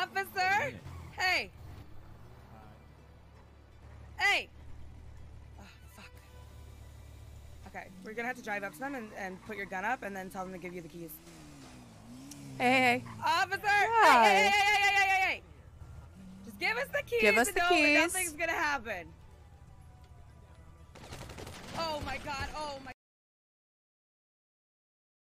Officer! Hey! Hey! Oh, fuck. Okay, we're gonna have to drive up to them and put your gun up and then tell them to give you the keys. Hey. Officer! Yeah. Hey! Just give us the keys. Give us the keys. Nothing's gonna happen. Oh my god, oh my